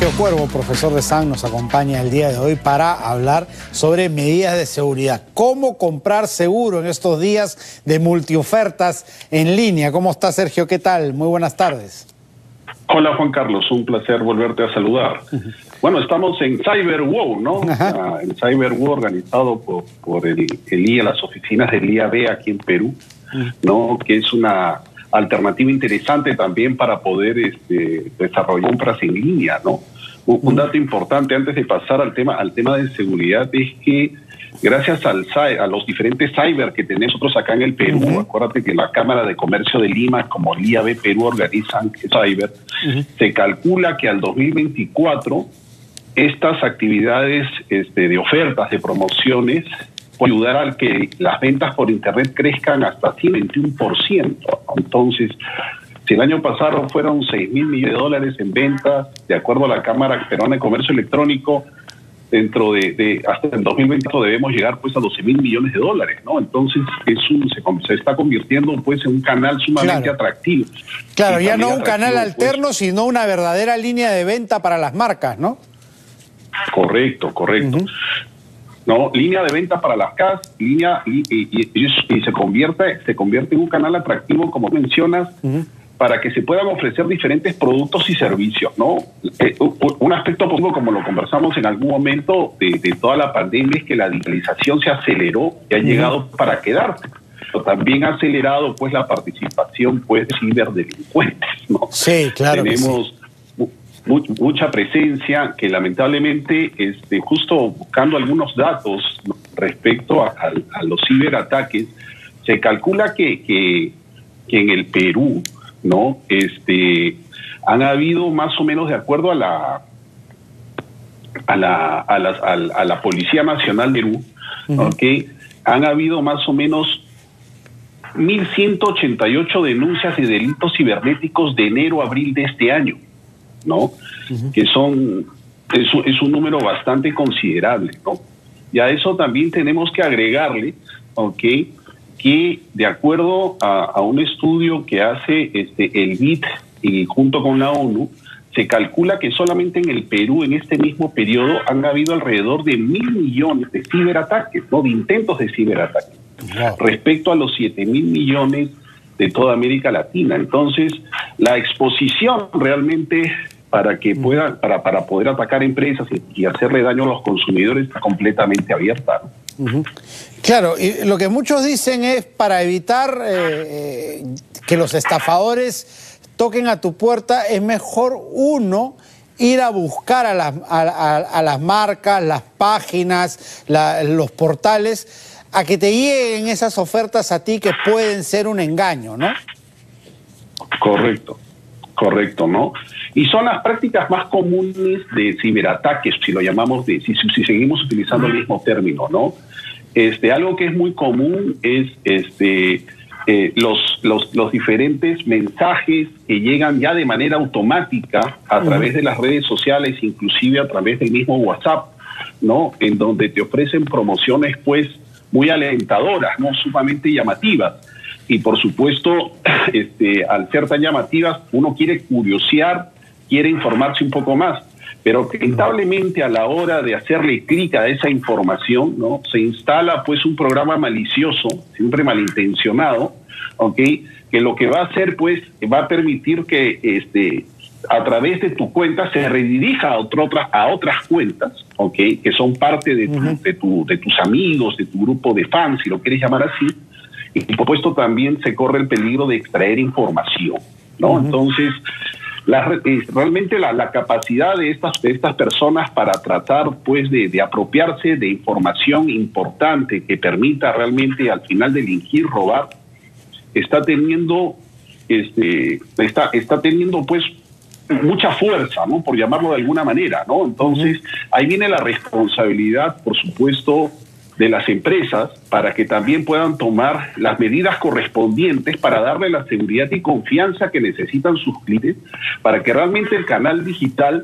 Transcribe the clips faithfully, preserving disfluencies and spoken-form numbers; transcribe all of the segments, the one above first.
Sergio Cuervo, profesor de S A N, nos acompaña el día de hoy para hablar sobre medidas de seguridad. ¿Cómo comprar seguro en estos días de multiofertas en línea? ¿Cómo está, Sergio? ¿Qué tal? Muy buenas tardes. Hola, Juan Carlos. Un placer volverte a saludar. Uh-huh. Bueno, estamos en CyberWar, ¿no? Uh, el CyberWar organizado por, por el, el I A, las oficinas del I A B aquí en Perú, uh-huh. ¿no? Que es una alternativa interesante también para poder este, desarrollar compras en línea, ¿no? Un, un dato importante antes de pasar al tema al tema de seguridad es que gracias al a los diferentes cyber que tenemos nosotros acá en el Perú, uh-huh. acuérdate que la Cámara de Comercio de Lima como el I A B Perú organizan cyber, uh-huh. se calcula que al dos mil veinticuatro estas actividades este, de ofertas, de promociones, puede ayudar a que las ventas por internet crezcan hasta ciento veintiuno por ciento. Entonces, si el año pasado fueron seis mil millones de dólares en ventas, de acuerdo a la Cámara Peruana de Comercio Electrónico, dentro de, de hasta el dos mil veinte debemos llegar pues a doce mil millones de dólares, ¿no? Entonces es un, se, se está convirtiendo pues en un canal sumamente claro. atractivo. Claro, ya no un canal alterno, pues, sino una verdadera línea de venta para las marcas, ¿no? Correcto, correcto. Uh-huh. No, línea de venta para las C A S, línea y, y, y, y se convierte se convierte en un canal atractivo, como mencionas, uh-huh. para que se puedan ofrecer diferentes productos y servicios, ¿no? Eh, un aspecto positivo, como lo conversamos en algún momento de, de toda la pandemia, es que la digitalización se aceleró y ha uh-huh. llegado para quedarse. Pero también ha acelerado pues la participación pues de ciberdelincuentes, ¿no? Sí, claro. Tenemos que sí. mucha presencia que lamentablemente, este, justo buscando algunos datos respecto a, a, a los ciberataques, se calcula que, que, que en el Perú, ¿no? Este, han habido más o menos, de acuerdo a la a la a la, a la, a la Policía Nacional de Perú, uh-huh. ¿okay? Han habido más o menos mil ciento ochenta y ocho denuncias de delitos cibernéticos de enero a abril de este año, ¿no? Uh-huh. Que son es, es un número bastante considerable, ¿no? Y a eso también tenemos que agregarle, ¿ok?, que de acuerdo a, a un estudio que hace este el B I D y junto con la ONU, se calcula que solamente en el Perú, en este mismo periodo, han habido alrededor de mil millones de ciberataques, ¿no?, de intentos de ciberataques, wow. respecto a los siete mil millones de toda América Latina. Entonces, la exposición realmente para que pueda, para, para poder atacar empresas y, y hacerle daño a los consumidores está completamente abierta, ¿no? Uh-huh. Claro, y lo que muchos dicen es para evitar eh, eh, que los estafadores toquen a tu puerta, es mejor uno ir a buscar a las, a, a, a las marcas, las páginas, la, los portales, a que te lleguen esas ofertas a ti que pueden ser un engaño, ¿no? Correcto, correcto, ¿no? Y son las prácticas más comunes de ciberataques, si lo llamamos, de, si, si seguimos utilizando el mismo término, ¿no? Este, algo que es muy común es este, eh, los, los, los diferentes mensajes que llegan ya de manera automática a uh-huh. través de las redes sociales, inclusive a través del mismo WhatsApp, ¿no? En donde te ofrecen promociones, pues, muy alentadoras, ¿no? Sumamente llamativas. Y, por supuesto, este, al ser tan llamativas, uno quiere curiosear, quiere informarse un poco más, pero lamentablemente a la hora de hacerle clic a esa información, ¿no?, se instala pues un programa malicioso, siempre malintencionado, ¿okay?, que lo que va a hacer pues va a permitir que este a través de tu cuenta se redirija a, otro, a otras cuentas, ¿okay?, que son parte de, tu, uh-huh. de, tu, de tus amigos, de tu grupo de fans, si lo quieres llamar así, y por supuesto también se corre el peligro de extraer información, ¿no? Uh-huh. Entonces, La, realmente la, la capacidad de estas, de estas personas para tratar pues de, de apropiarse de información importante que permita realmente al final delinquir, robar, está teniendo este está, está teniendo pues mucha fuerza, ¿no?, por llamarlo de alguna manera, ¿no? Entonces ahí viene la responsabilidad, por supuesto, de las empresas para que también puedan tomar las medidas correspondientes para darle la seguridad y confianza que necesitan sus clientes, para que realmente el canal digital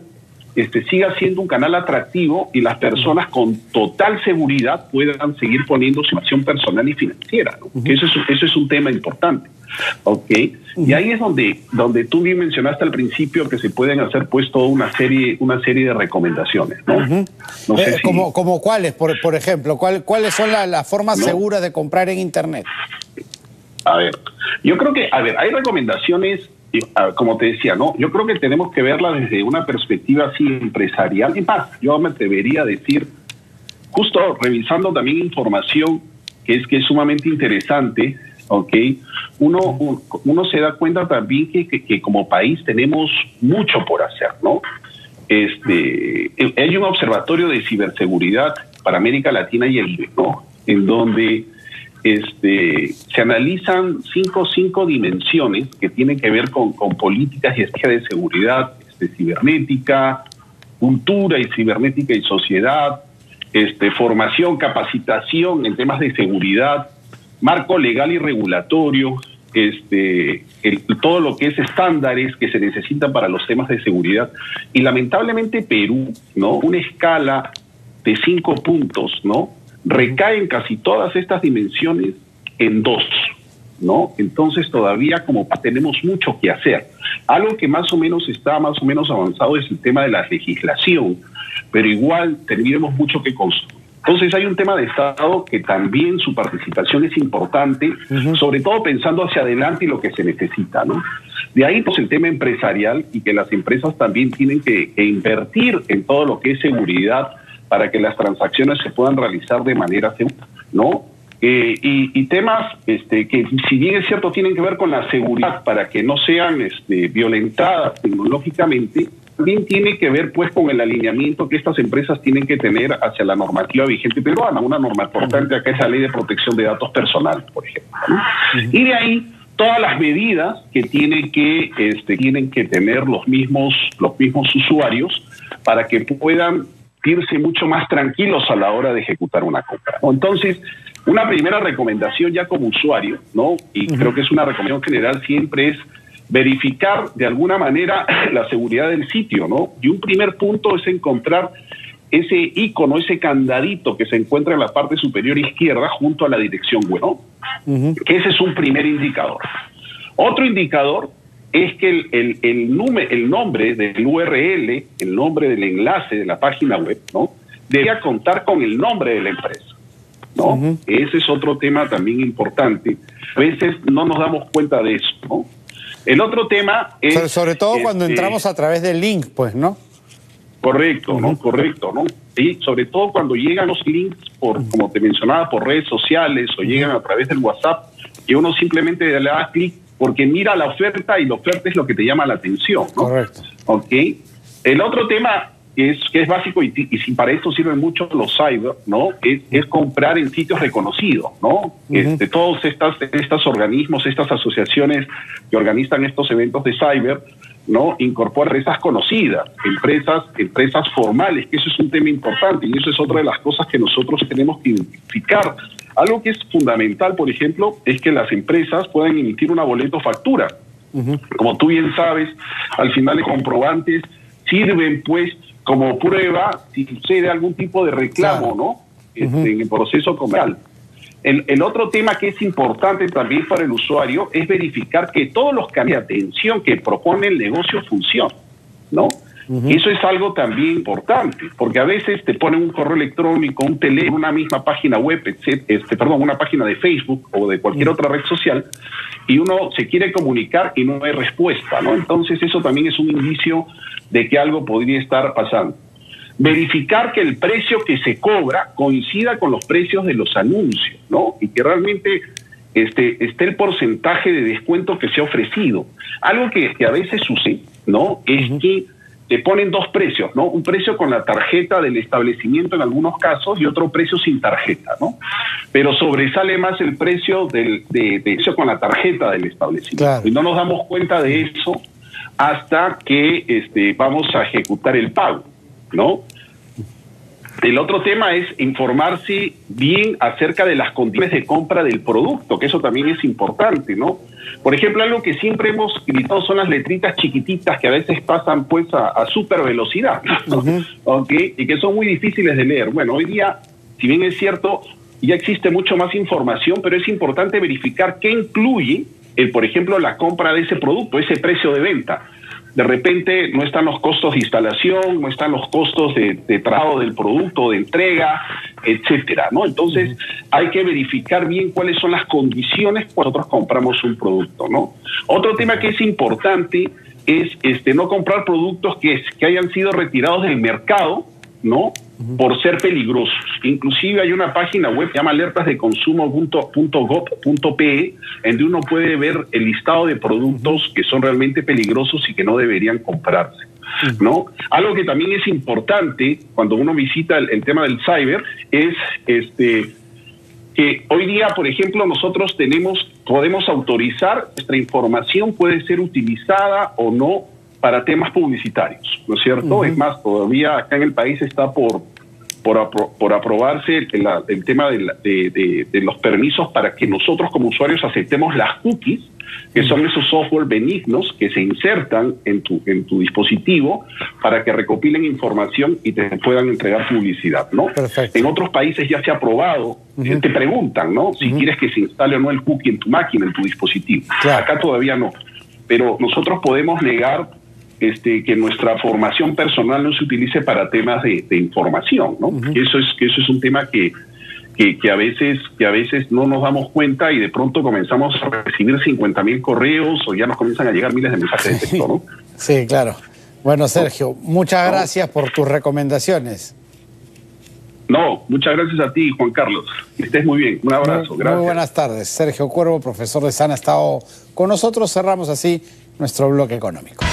este, siga siendo un canal atractivo y las personas con total seguridad puedan seguir poniendo su información personal y financiera, ¿no? Uh-huh. Que eso, es, eso es un tema importante. Okay. Uh-huh. Y ahí es donde, donde tú bien mencionaste al principio que se pueden hacer pues toda una serie, una serie de recomendaciones, ¿no? Uh-huh. No sé eh, si... como, como cuáles, por, por ejemplo, ¿cuál, ¿cuáles son la, las formas ¿No? seguras de comprar en Internet? A ver, yo creo que, a ver, hay recomendaciones, como te decía, ¿no? Yo creo que tenemos que verla desde una perspectiva así empresarial. Y más, yo me atrevería a decir, justo revisando también información que es, que es sumamente interesante, ¿ok? Uno, un, uno se da cuenta también que, que, que como país tenemos mucho por hacer, ¿no? Este, hay un observatorio de ciberseguridad para América Latina y el Caribe, ¿no? En donde este, se analizan cinco, cinco dimensiones que tienen que ver con, con políticas y estrategias de seguridad este, cibernética, cultura y cibernética y sociedad, este, formación, capacitación en temas de seguridad, marco legal y regulatorio, este, el, todo lo que es estándares que se necesitan para los temas de seguridad. Y lamentablemente Perú, ¿no? Una escala de cinco puntos, ¿no? Recaen casi todas estas dimensiones en dos, ¿no? Entonces todavía como tenemos mucho que hacer. Algo que más o menos está más o menos avanzado es el tema de la legislación, pero igual tenemos mucho que construir. Entonces hay un tema de Estado que también su participación es importante, uh-huh. sobre todo pensando hacia adelante y lo que se necesita, ¿no? De ahí pues el tema empresarial y que las empresas también tienen que, que invertir en todo lo que es seguridad para que las transacciones se puedan realizar de manera segura, ¿no? Eh, y, y temas este, que si bien es cierto tienen que ver con la seguridad para que no sean este, violentadas tecnológicamente, también tiene que ver pues con el alineamiento que estas empresas tienen que tener hacia la normativa vigente peruana. Una norma importante acá es la Ley de Protección de Datos Personales, por ejemplo, ¿no? Uh-huh. Y de ahí todas las medidas que tienen que este, tienen que tener los mismos los mismos usuarios para que puedan irse mucho más tranquilos a la hora de ejecutar una compra, ¿no? Entonces, una primera recomendación ya como usuario, ¿no? Y uh-huh. creo que es una recomendación general, siempre es verificar de alguna manera la seguridad del sitio, ¿no? Y un primer punto es encontrar ese icono, ese candadito que se encuentra en la parte superior izquierda junto a la dirección web, ¿no? Uh-huh. Que ese es un primer indicador. Otro indicador es que el, el, el, número, el nombre del U R L, el nombre del enlace de la página web, ¿no? Debería contar con el nombre de la empresa, ¿no? Uh-huh. Ese es otro tema también importante. A veces no nos damos cuenta de eso, ¿no? El otro tema es... Sobre, sobre todo este, cuando entramos a través del link, pues, ¿no? Correcto, uh-huh. ¿no? Correcto, ¿no? Y sobre todo cuando llegan los links, por, uh-huh. como te mencionaba, por redes sociales o uh-huh. llegan a través del WhatsApp, que uno simplemente le da clic porque mira la oferta y la oferta es lo que te llama la atención, ¿no? Correcto. ¿Ok? El otro tema que es, que es básico y, y si para esto sirven mucho los cyber, ¿no? Es, es comprar en sitios reconocidos, ¿no? Uh-huh. Este, todos estas, estos organismos, estas asociaciones que organizan estos eventos de cyber, ¿no? Incorporan empresas conocidas, empresas, empresas formales, que eso es un tema importante y eso es otra de las cosas que nosotros tenemos que identificar. Algo que es fundamental, por ejemplo, es que las empresas puedan emitir una boleto factura. Uh-huh. Como tú bien sabes, al final los comprobantes sirven pues como prueba si sucede algún tipo de reclamo, claro. ¿no? Este, uh-huh. en el proceso comercial. El, el otro tema que es importante también para el usuario es verificar que todos los canales de atención que propone el negocio funcionan, ¿no? Uh-huh. Eso es algo también importante, porque a veces te ponen un correo electrónico, un teléfono, una misma página web, etcétera, este, perdón, una página de Facebook o de cualquier uh-huh. otra red social, y uno se quiere comunicar y no hay respuesta, ¿no? Entonces eso también es un indicio de que algo podría estar pasando. Verificar que el precio que se cobra coincida con los precios de los anuncios, ¿no? Y que realmente este, esté el porcentaje de descuento que se ha ofrecido. Algo que, que a veces sucede, ¿no? Es uh-huh. que te ponen dos precios, ¿no? Un precio con la tarjeta del establecimiento en algunos casos y otro precio sin tarjeta, ¿no? Pero sobresale más el precio del de, de eso con la tarjeta del establecimiento. Claro. Y no nos damos cuenta de eso hasta que este, vamos a ejecutar el pago, ¿no? El otro tema es informarse bien acerca de las condiciones de compra del producto, que eso también es importante, ¿no? Por ejemplo, algo que siempre hemos gritado son las letritas chiquititas que a veces pasan pues a, a super velocidad, ¿no? Uh-huh. ¿Okay? Y que son muy difíciles de leer. Bueno, hoy día, si bien es cierto, ya existe mucho más información, pero es importante verificar qué incluye, el, por ejemplo, la compra de ese producto, ese precio de venta. De repente no están los costos de instalación, no están los costos de, de traslado del producto, de entrega, etcétera, ¿no? Entonces, uh-huh. hay que verificar bien cuáles son las condiciones cuando nosotros compramos un producto, ¿no? Otro tema que es importante es este, no comprar productos que, que hayan sido retirados del mercado, ¿no? Uh-huh. Por ser peligrosos. Inclusive hay una página web que se llama alertas de consumo punto gov punto pe, en donde uno puede ver el listado de productos uh-huh. que son realmente peligrosos y que no deberían comprarse, uh-huh. ¿no? Algo que también es importante cuando uno visita el, el tema del cyber es este que hoy día, por ejemplo, nosotros tenemos, podemos autorizar, nuestra información puede ser utilizada o no para temas publicitarios, ¿no es cierto? Uh-huh. Es más, todavía acá en el país está por por, apro por aprobarse el, el tema de, la, de, de, de los permisos para que nosotros como usuarios aceptemos las cookies, que son esos software benignos que se insertan en tu, en tu dispositivo para que recopilen información y te puedan entregar publicidad, ¿no? Perfecto. En otros países ya se ha aprobado, uh-huh. te preguntan, ¿no? Si uh-huh. quieres que se instale o no el cookie en tu máquina, en tu dispositivo. Claro. Acá todavía no. Pero nosotros podemos negar Este, que nuestra formación personal no se utilice para temas de, de información, ¿no? Uh-huh. Que eso es que eso es un tema que, que que a veces que a veces no nos damos cuenta y de pronto comenzamos a recibir cincuenta mil correos o ya nos comienzan a llegar miles de mensajes de texto, ¿no? Sí, claro. Bueno, Sergio, muchas no. gracias por tus recomendaciones. No, muchas gracias a ti, Juan Carlos. Que estés muy bien. Un abrazo. Muy, gracias. Muy buenas tardes. Sergio Cuervo, profesor de SANA, ha estado con nosotros. Cerramos así nuestro bloque económico.